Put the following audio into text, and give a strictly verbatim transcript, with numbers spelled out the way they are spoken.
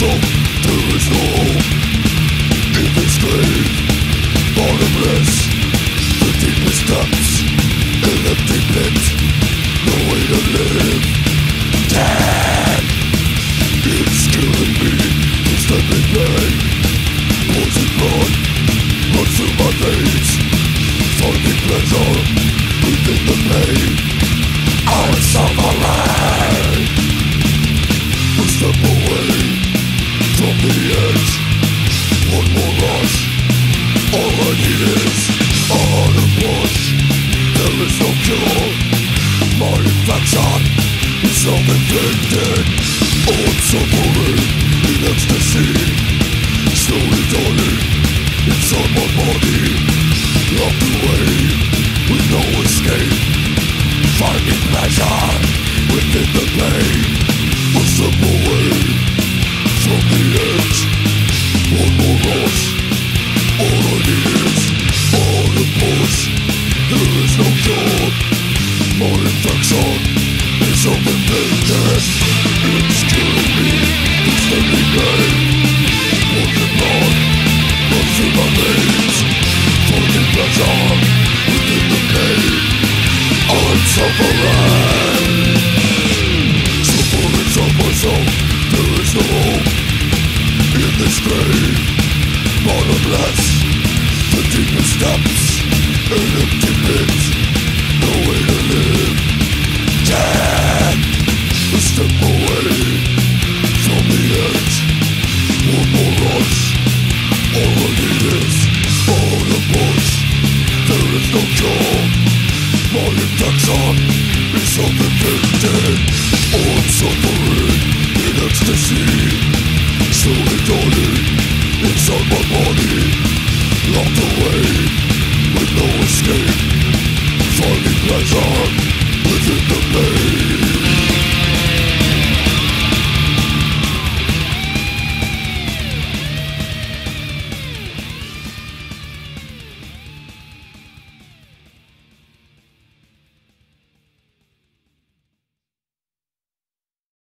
There is no hope in this grave, bottomless, the deepest depths, an empty pit, no way to live. Dead, it's killing me, it's letting pain. Poison blood runs through my veins, finding pleasure within the pain. I'm suffering. A step away from the edge, one more rush. All I need is a harder push. There is no cure. My infection is self-inflicted. Oh, I'm suffering in ecstasy, slowly dawning inside my body. Locked away with no escape, finding pleasure within the pain. A step away from the edge, one more rush. All I need is a harder push. There is no cure. My infection is self-inflicted. It's killing me, it's letting pain. Poison blood runs through my veins, finding pleasure within the pain. I'm suffering. Suffering's of myself, there is no hope in this grave, bottomless, the deepest depths, an empty pit, no way to live. Dead, a step away from the edge, one more rush. All I need is a harder push. There is no cure. My infection is self-inflicted. Oh, I'm suffering in ecstasy, slowly dawning inside my